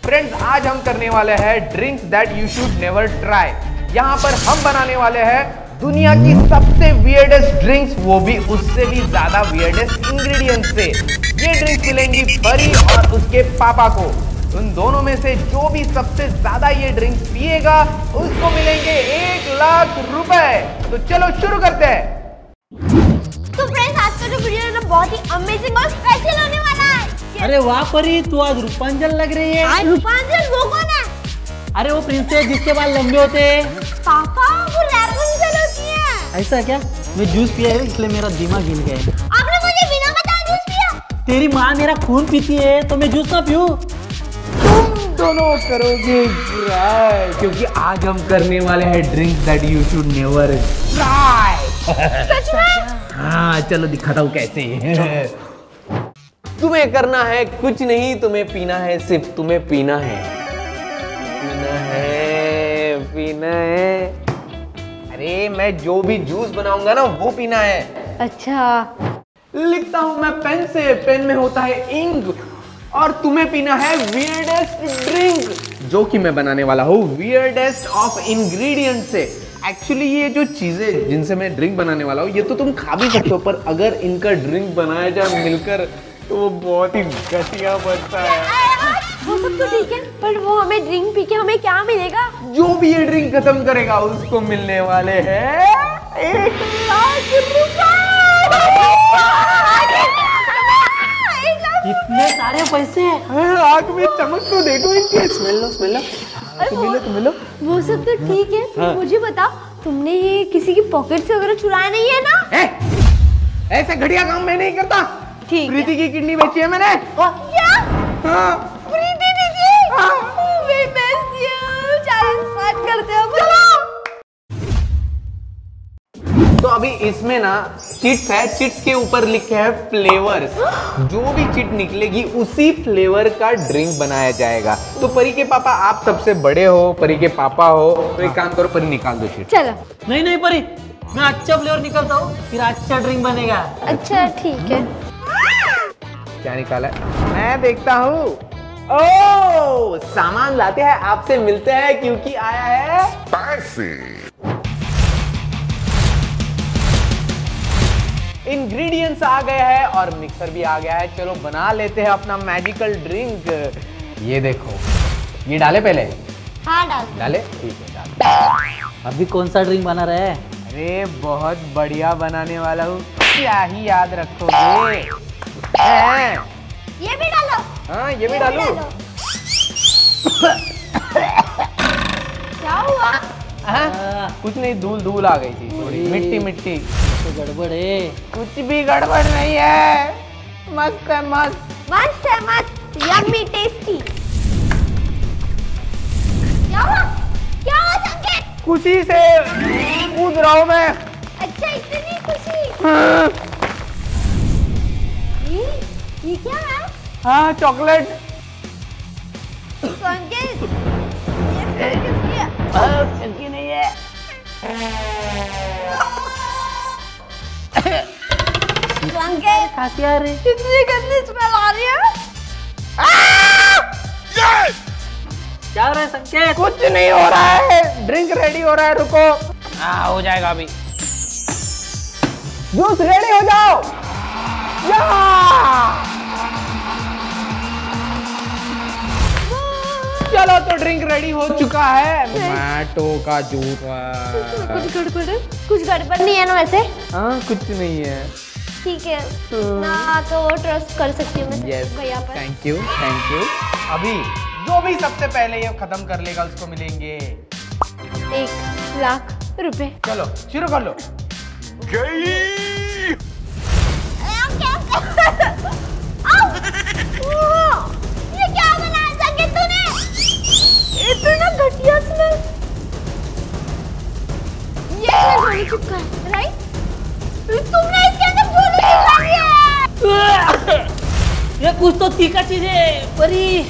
Friends, आज हम करने वाले हैं drinks that you should never try. यहाँ पर हम बनाने वाले हैं दुनिया की सबसे वियर्डेस्ट ड्रिंक्स, वो भी उससे भी ज्यादा वियर्डेस्ट इंग्रेडिएंट्स से। ये ड्रिंक्स मिलेंगी परी और उसके पापा को। उन दोनों में से जो भी सबसे ज्यादा ये ड्रिंक्स पिएगा उसको मिलेंगे 1 लाख रुपए। तो चलो शुरू करते हैं। तो फ्रेंड्स, आज का जो वीडियो है ना बहुत ही अमेजिंग और स्पेशल होने वाला है। अरे वाह परी, तू आज रूपांजल लग रही है। रूपांजल वो कौन है? अरे वो प्रिंसेस जिसके बाल लंबे होते हैं। पापा, वो रैपुंजल होती है। ऐसा क्या? मैं जूस पिया है इसलिए मेरा दिमाग हिल गया है। आपने मुझे बिना बताए जूस पिया? तेरी माँ मेरा खून पीती है तो मैं जूस ना पीऊं? तुम दोनों करोगे बुराई, क्योंकि आज हम करने वाले हैं drinks that you should never try. सच में? हाँ, चलो दिखाता हूँ कैसे। तुम्हें करना है कुछ नहीं, तुम्हें पीना है, सिर्फ तुम्हें पीना है, पीना है, पीना है। अरे मैं जो भी जूस बनाऊंगा ना वो पीना है। अच्छा, लिखता हूं मैं पेन से, पेन में होता है इंक, और तुम्हें पीना है वियर्डेस्ट ड्रिंक, जो कि मैं बनाने वाला हूँ वियर्डेस्ट ऑफ इंग्रेडिएंट से। एक्चुअली ये जो चीजें जिनसे मैं ड्रिंक बनाने वाला हूँ ये तो तुम खा भी सकते हो, पर अगर इनका ड्रिंक बनाया जाए मिलकर तो वो बहुत ही घटिया बनता है। वो सब तो ठीक है, पर वो हमें ड्रिंक पी के हमें क्या मिलेगा? जो भी ये ड्रिंक खत्म करेगा उसको मिलने वाले हैं 1 लाख रुपए। इतने सारे पैसे? आग में चमक तो देखो इनके। स्मेल लो, स्मेल लो। तुम मिलो। वो सब तो ठीक है, तुम मुझे बताओ, तुमने ये किसी की पॉकेट से वगैरह चुराया नहीं है ना? ऐसे घटिया काम मैं नहीं करता। ठीक है। प्रीति की किडनी बेची है मैंने। क्या? हाँ। प्रीति दीदी? मैं बेचती हूँ, 40 बात करते हो बोलो। तो अभी इसमें ना चिट्स है, चिट्स के ऊपर लिखे हैं फ्लेवर्स। जो भी चिट निकलेगी उसी फ्लेवर का ड्रिंक बनाया जाएगा। तो परी के पापा, आप सबसे बड़े हो, परी के पापा हो, तो एक काम करो, परी निकाल दो चिट। चलो। नहीं परी, मैं अच्छा फ्लेवर निकालता हूँ, फिर अच्छा ड्रिंक बनेगा। अच्छा ठीक है। क्या निकाला है? मैं देखता हूँ। ओह, सामान लाते हैं, आपसे मिलते हैं, क्योंकि आया है पैसे। इंग्रेडिएंट्स आ गए हैं और मिक्सर भी आ गया है। चलो बना लेते हैं अपना मैजिकल ड्रिंक। ये देखो, ये डाले पहले? हाँ डाले, ठीक है डाले। अभी कौन सा ड्रिंक बना रहा है? अरे बहुत बढ़िया बनाने वाला हूँ, क्या ही याद रखोगे। ये भी डालो। हाँ, ये भी डालो। क्या हुआ? कुछ नहीं, धूल आ गई थी थोड़ी, मिट्टी। तो गड़बड़ है। कुछ भी गड़बड़ नहीं है, मस्त है, मस्त। मस्त है, मस्त, यम्मी टेस्टी। क्या हुआ संकेत? खुशी से कूद रहा हूँ मैं। अच्छा, इतनी खुशी। ये क्या है? हाँ, चॉकलेट। संकेत, ये किसकी है? किसकी नहीं है। संकेत, खाती आ रही। कितनी गंदी स्मेल आ रही है। क्या हो रहा है संकेत? कुछ नहीं हो रहा है, ड्रिंक रेडी हो रहा है, रुको। हो जाएगा अभी। जूस रेडी हो जाओ। चलो, तो ड्रिंक रेडी हो चुका है, टमाटो का जूस। कुछ गड़बड़ नहीं है ना वैसे? हाँ, कुछ नहीं है। ठीक है ना, तो ट्रस्ट कर सकती हूँ मैं भैया पर। Thank you. अभी जो भी सबसे पहले ये खत्म कर लेगा उसको मिलेंगे 1 लाख रुपए। चलो शुरू कर लो। ये क्या बनाया संकेत तूने? इतना घटिया स्मेल। ये गोली चिपका है, राइट? तुमने इसके अंदर गोली चिपका है। ये कुछ तो तीखा चीज है परी।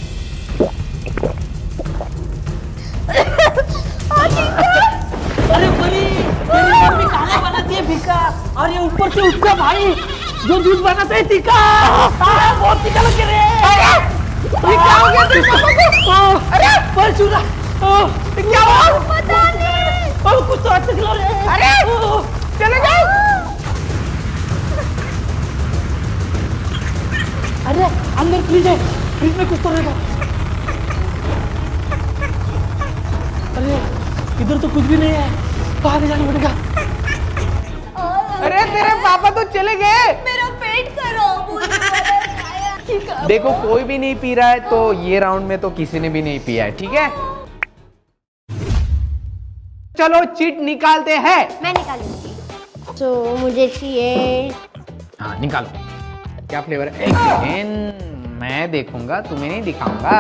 अरे परी, तेरी मम्मी खाना बनाती है फीका, और ये ऊपर से उसका भाई जो दूध बनाता है तीखा। बहुत तीखा लग रहा है। ये क्या हो गया? अरे इधर तो कुछ भी नहीं है, तो आगे जाना पड़ेगा। अरे तेरे पापा तो चले गए। मेरा पेट खराब हो रहा है। देखो कोई भी नहीं पी रहा है, तो ये राउंड में तो किसी ने भी नहीं पिया है, ठीक है। चलो चिट निकालते हैं। मैं निकालूंगी। तो मुझे चाहिए। हाँ निकालो, क्या फ्लेवर है? एक सेकेंड, मैं देखूंगा, तुम्हें नहीं दिखाऊंगा।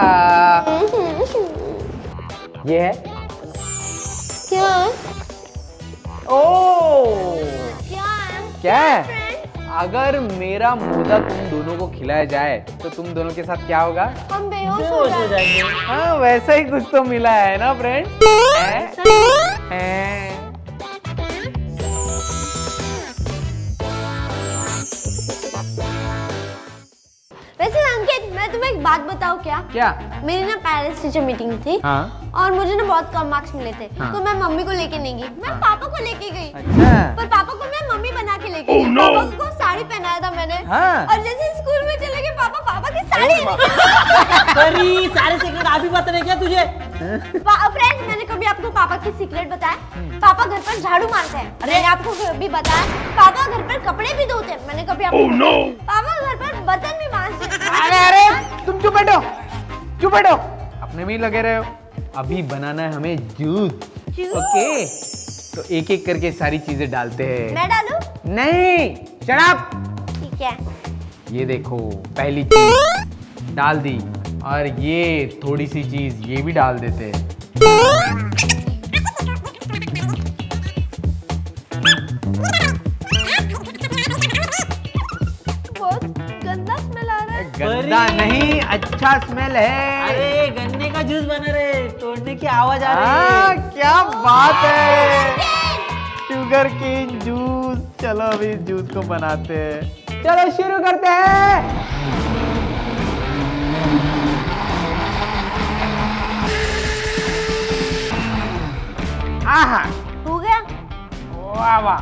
ये है क्या? ओ क्या है? क्या है? अगर मेरा मोजा तुम दोनों को खिलाया जाए तो तुम दोनों के साथ क्या होगा? हम बेहोश हो बेहोश हो जाएंगे। जाएंगे। हाँ वैसा ही कुछ तो मिला है ना फ्रेंड। वैसे अंकित, मैं तुम्हें एक बात बताऊं क्या? क्या? मेरी ना पेरेंट्स टीचर मीटिंग थी। हाँ। और मुझे ना बहुत कम मार्क्स मिले थे। हाँ। तो मैं मम्मी को लेके नहीं गई, मैं पापा को लेके गई। अच्छा। पर पापा को मैं मम्मी बना के लेके गई। पापा को साड़ी पहनाया था मैंने। हाँ। और जैसे स्कूल में चले गए पापा की साड़ी। अरे सारे सीक्रेट आप ही बता रहे क्या तुझे? फ्रेंड्स, मैंने कभी आपको पापा की सीक्रेट बताया? पापा घर पर झाड़ू मारते हैं। मैंने आपको कभी बताया? पापा घर पर कपड़े भी धोते हैं। मैंने कभी आपको पापा घर पर बर्तन भी मांजते हैं। अरे तुम चुप बैठो, चुप बैठो, अपने में ही लगे रहे हो। अभी बनाना है हमें जूस। ओके, तो एक एक करके सारी चीजें डालते हैं। मैं डालूं? नहीं, शट अप। ठीक है। ये देखो, पहली चीज डाल दी, और ये थोड़ी सी चीज ये भी डाल देते हैं। बहुत गंदा स्मेल आ रहा है। गंदा नहीं, अच्छा स्मेल है। अरे गन्ने का जूस बना रहे, तोड़ने की आवाज आ रही हाँ, है। क्या बात है, शुगर केन जूस। चलो अभी जूस को बनाते हैं, चलो शुरू करते हैं। आहा, हो गया? वाह वाह।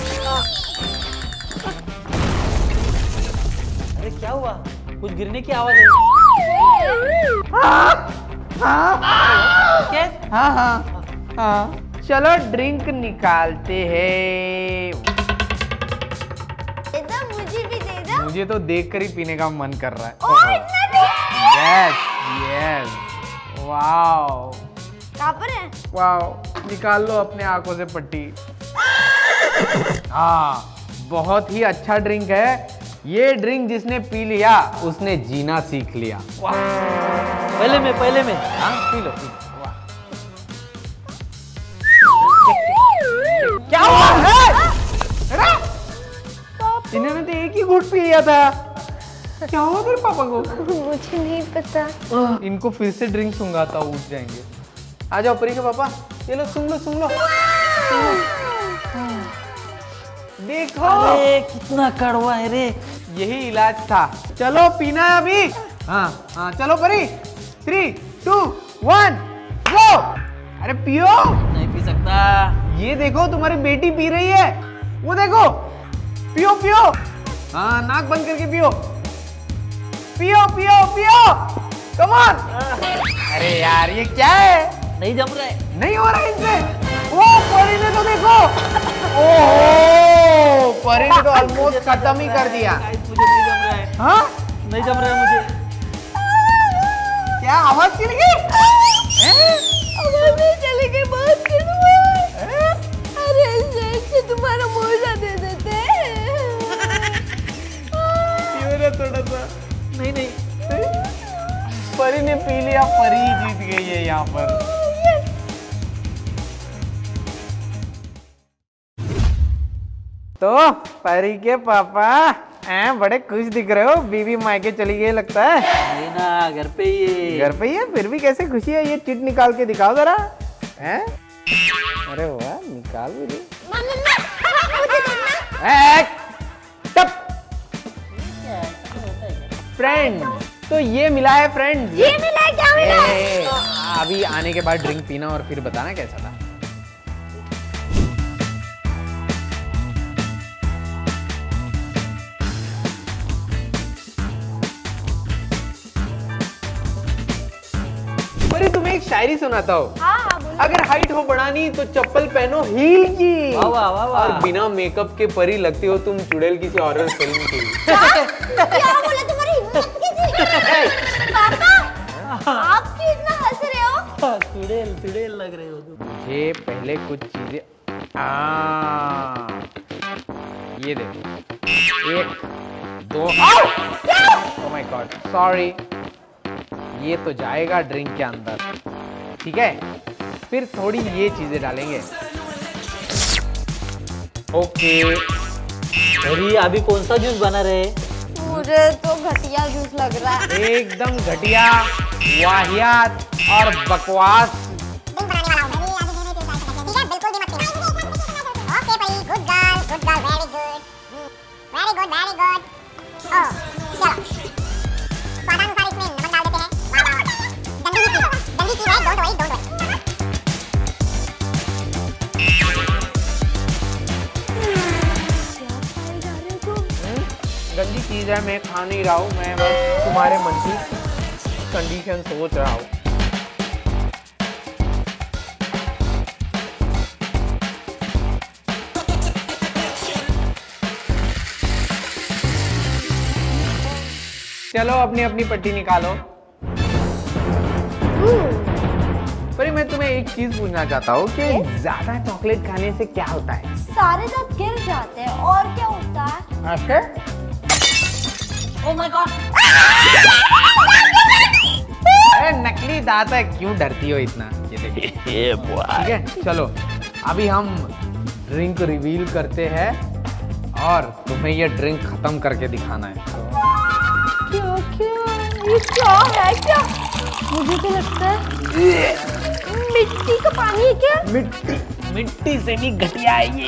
अरे क्या हुआ? कुछ गिरने की आवाज है। क्या? हाँ हाँ हाँ, चलो ड्रिंक निकालते हैं। दे दो, मुझे भी दे दो। मुझे तो देखकर ही पीने का मन कर रहा है। ओह, इतना टेस्टी है। यस यस, वाओ कहाँ पर है? वाओ, निकाल लो अपने आंखों से पट्टी। हाँ, बहुत ही अच्छा ड्रिंक है ये। ड्रिंक जिसने पी लिया उसने जीना सीख लिया। वाह, पहले में हाँ पी लो, पी लो। वाह, क्या हुआ है? अरे इन्होंने तो एक ही घूंट पी लिया था। क्या हुआ तेरे पापा को? मुझे नहीं पता। इनको फिर से ड्रिंक सुंघाता हूँ, उठ जाएंगे। आ जाओ परी के पापा, ये लो सुन लो सुन लो। देखो, अरे कितना कड़वा है रे। यही इलाज था। चलो पीना है अभी। हाँ हाँ, चलो परी, 3, 2, 1 गो। अरे पियो। नहीं पी सकता। ये देखो तुम्हारी बेटी पी रही है, वो देखो। पियो पियो, हाँ नाक बंद करके पियो, पियो पियो पियो, कम ऑन। अरे यार ये क्या है? नहीं जम रहा है। नहीं हो रहा है इनसे। ओ परी ने तो देखो, ओहो परी ने तो ऑलमोस्ट खत्म ही कर दिया। मुझे नहीं जम रहा है। हाँ नहीं जम रहा है मुझे। क्या आवाज चली गई? आवाज़ें चली गई, बहुत किस्मत। अरे जेब से तुम्हारा मोजा दे देते हैं। पियो ना थोड़ा सा। नहीं नहीं। परी ने पी लिया, परी जीत गई है यहाँ पर। तो परी के पापा बड़े खुश दिख रहे हो। बीवी मायके चली गई लगता है। नहीं ना, घर पे ही है। घर पे ही है, फिर भी कैसे खुशी है? ये चिट निकाल के दिखाओ जरा। हैं? अरे वाह, निकाल भी दी। मुझे देना। फ्रेंड, तो ये मिला है फ्रेंड। ये मिला है, क्या मिला है? अभी आने के बाद ड्रिंक पीना और फिर बताना कैसा था। परी तुम्हें एक शायरी सुनाता हूँ। हाँ हाँ बोलो। अगर हाइट हो बढ़ानी तो चप्पल पहनो हील की। वाह वाह वाह वाह। और बिना मेकअप के परी लगती हो तुम चुड़ैल किसी हॉरर फिल्म की। क्या बोला, तुम्हारी हिम्मत कैसी? पापा आप क्यों इतना हंस रहे हो? चुड़ैल चुड़ैल लग रहे हो तुम। मुझे पहले कुछ चीजें ये देखो, 1 2 ओह माय गॉड सॉरी, ये तो जाएगा ड्रिंक के अंदर, ठीक है। फिर थोड़ी ये चीजें डालेंगे। ओके अरे अभी कौन सा जूस बना रहे? मुझे तो घटिया जूस लग रहा है। एकदम घटिया, वाहियात और बकवास। गंदी चीज है, मैं खा नहीं रहा हूँ, मैं बस तुम्हारे मन की कंडीशन सोच रहा हूँ। चलो अपनी अपनी पट्टी निकालो। पर मैं तुम्हें एक चीज पूछना चाहता हूँ कि ज्यादा चॉकलेट खाने से क्या होता है? सारे दांत गिर जाते हैं, और क्या होता है? अच्छा? Oh my god. अरे नकली दांत है, क्यों डरती हो इतना? ये देखिए। ठीक है, चलो अभी हम ड्रिंक रिवील करते हैं और तुम्हें ये ड्रिंक खत्म करके दिखाना है। क्या क्या ये क्या है? क्या मुझे तो लगता है मिट्टी का पानी है। क्या मिट्टी से भी घटिया है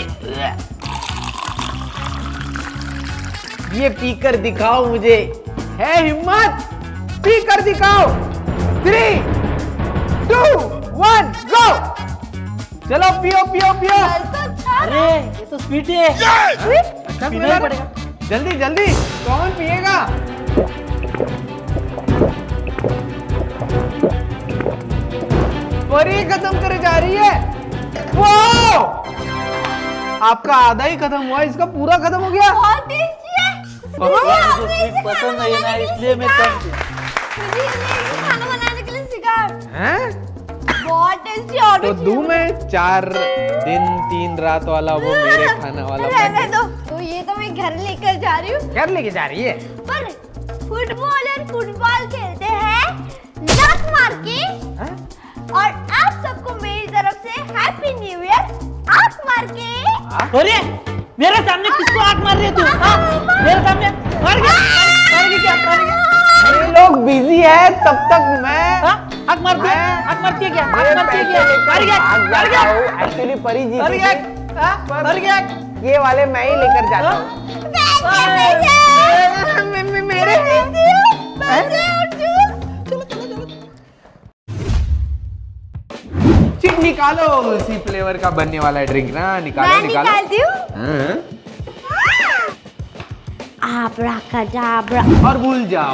ये पीकर दिखाओ मुझे, है हिम्मत? पीकर दिखाओ। 3 2 1 गो। चलो पियो पियो पियो। अरे ये तो स्वीट है। अच्छा पीना ही पड़ेगा। जल्दी जल्दी, कौन पिएगा? परी खत्म करे जा रही है। वाओ! आपका आधा ही खत्म हुआ, इसका पूरा खत्म हो गया। बहुत टेस्टी है। मुझे स्वीट पसंद नहीं है ना, इसलिए मैं कम। मुझे खाना बनाने के लिए सिखा। हैं? बहुत टेस्टी। और तो दूं मैं 4 दिन 3 रात वाला वो मेरे खाना वाला रहने दो। तो ये तो मैं घर लेकर जा रही हूँ। घर लेके जा रही है? पर फुटबॉल खेलते हैं लात मार के। हैं? और आप सबको मेरी तरफ से हैप्पी न्यू ईयर आंख मार के। अरे मेरे सामने किसको आंख मार रही है तू? मेरे सामने मार क्या? ये लोग बिजी है, तब तक मैं आंख मारती है? आंख मारती है क्या? आंख मारती है क्या? मर गया। एक्चुअली परी जी मर गया। मर गया। ये वाले मैं ही लेकर जाता हूँ। मेरे चिट निकालो, उसी फ्लेवर का बनने वाला है ड्रिंक ना। निकालो मैं निकालो। निकालती हूँ। आब्राकाडाब्रा। और भूल जाओ।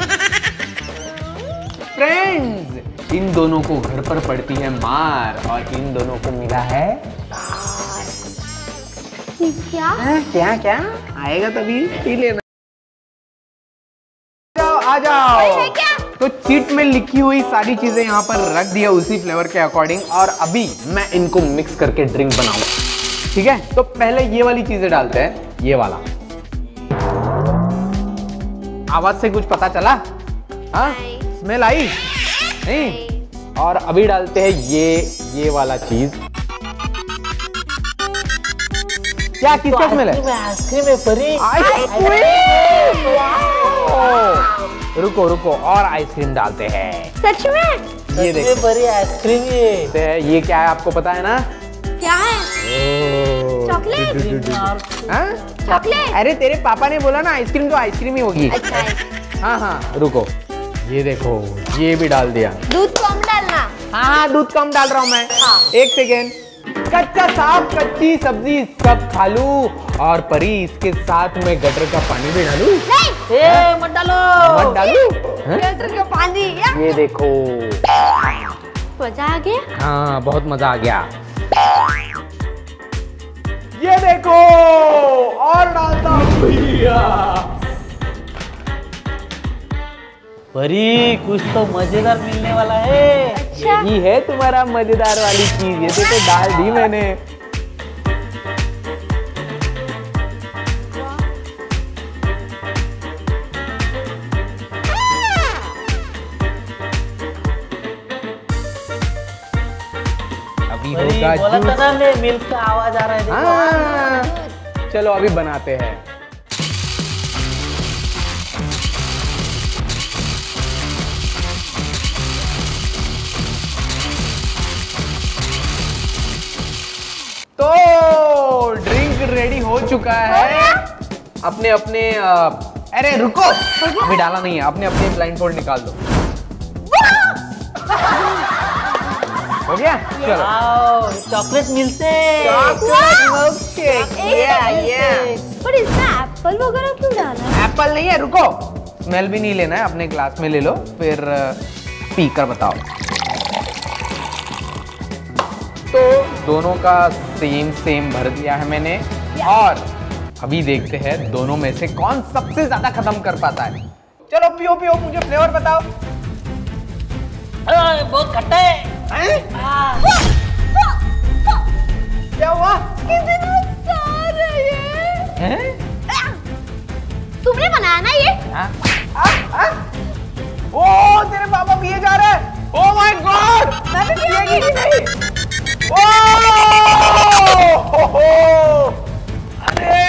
फ्रेंड्स, इन दोनों को घर पर पड़ती है मार और इन दोनों को मिला है क्या? क्या क्या आएगा तभी पी लेना। आ जाओ। है क्या? तो चीट में लिखी हुई सारी चीजें यहाँ पर रख दिया उसी फ्लेवर के अकॉर्डिंग, और अभी मैं इनको मिक्स करके ड्रिंक बनाऊंगा। ठीक है, तो पहले ये वाली चीजें डालते हैं। ये वाला आवाज से कुछ पता चला? हाँ, स्मेल आई नहीं? और अभी डालते हैं ये वाला चीज। क्या किसका स्मेल है? आइसक्रीम है परी। आइसक्रीम। रुको रुको, और आइसक्रीम डालते हैं। सच में? ये देखो परी आइसक्रीम ये क्या है आपको पता है ना? क्या है? चॉकलेट? हाँ? चॉकलेट? अरे तेरे पापा ने बोला ना आइसक्रीम तो आइसक्रीम ही होगी। अच्छा है। हाँ हाँ रुको, ये देखो ये भी डाल दिया। दूध कम डालना। हाँ दूध कम डाल रहा हूँ मैं। हाँ। एक सेकेंड। कच्चा साफ कच्ची सब्जी सब खा लूं और परी इसके साथ में गटर का पानी भी डालूं? नहीं। मत डालो। मत डालूं? गटर का पानी क्या? ये देखो मजा आ गया। हाँ बहुत मजा आ गया। ये देखो और डालता हूँ भैया। परी कुछ तो मजेदार मिलने वाला है। अच्छा यही है तुम्हारा मजेदार वाली चीज। ये देखो डाल दी मैंने। अभी परी होगा बोला था जूस। ना मैं, मिल्क का आवाज आ रहा है देखो। हाँ चलो अभी बनाते हैं। तो ड्रिंक रेडी हो चुका है। अपने अपने अरे रुको, अभी डाला नहीं है। अपने अपने ब्लाइंड फोल्ड निकाल दो। हो गया चलो। आओ चॉकलेट मिलते। पर इसमें एप्पल वगैरह क्यों डाला है? एप्पल नहीं है, रुको। स्मेल भी नहीं लेना है, अपने ग्लास में ले लो फिर पी कर बताओ। तो दोनों का सेम भर दिया है मैंने। और अभी देखते हैं दोनों में से कौन सबसे ज्यादा खत्म कर पाता है। चलो पियो पियो, मुझे फ्लेवर बताओ। बहुत खट्टा है। क्या हुआ? कितना नुकसान है ये। हैं? तुमने बनाया ना ये? ओ तेरे पापा पिए जा रहे हैं। ओ माय गॉड, मैं भी पिएगी नहीं। ओ अरे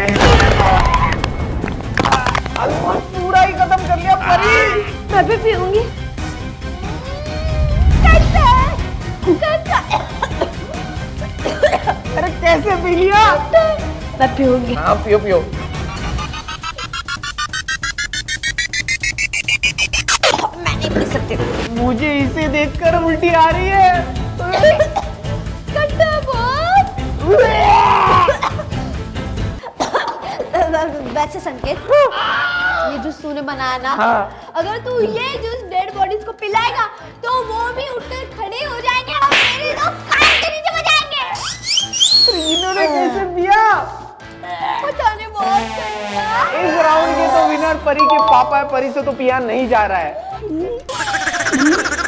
ऑलमोस्ट पूरा ही खत्म कर लिया परी। मैं भी पीऊंगी। अरे कैसे पी लिया? मैं पीऊंगी। हाँ पियो पियो। मैं नहीं पी सकती। मुझे इसे देखकर उल्टी आ रही है। खट्टा बहुत। वैसे संकेत, ये जूस तूने बनाया ना, हाँ। अगर तू ये जूस डेड बॉडीज को पिलाएगा तो वो भी उठकर खड़े हो जाएंगे और मेरे दोस्त खाने के नीचे बजाएंगे। इन्होंने कैसे पिया? पता नहीं, बहुत ठंडा। इस राउंड के तो विनर परी के पापा है। परी से तो पिया नहीं जा रहा है।